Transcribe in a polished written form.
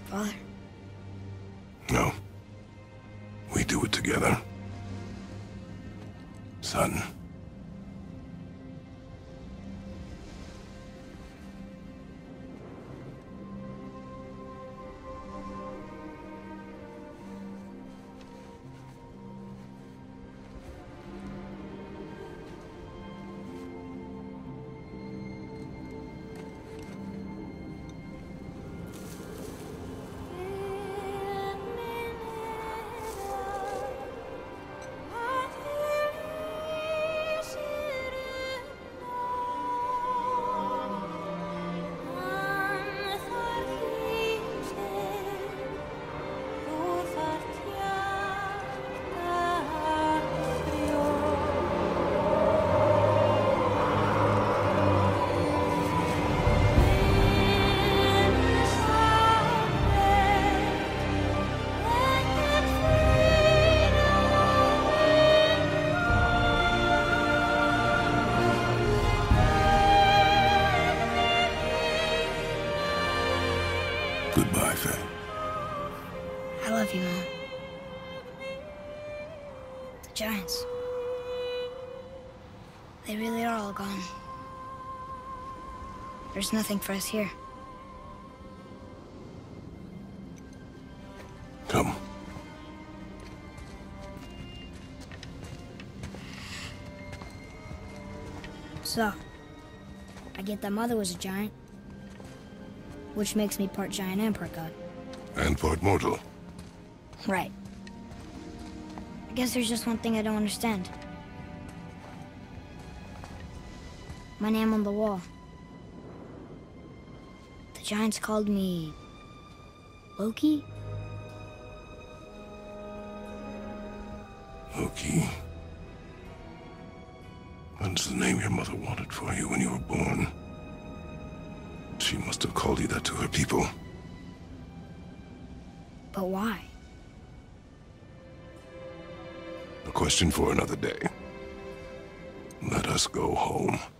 Father? No. We do it together. Son. Goodbye, Faye. I love you, Mom. The Giants. They really are all gone. There's nothing for us here. Come. So, I get that Mother was a giant, which makes me part giant and part god. And part mortal. Right. I guess there's just one thing I don't understand. My name on the wall. The Giants called me... Loki? Loki. That's the name your mother wanted for you when you were born. She must have called you that to her people. But why? A question for another day. Let us go home.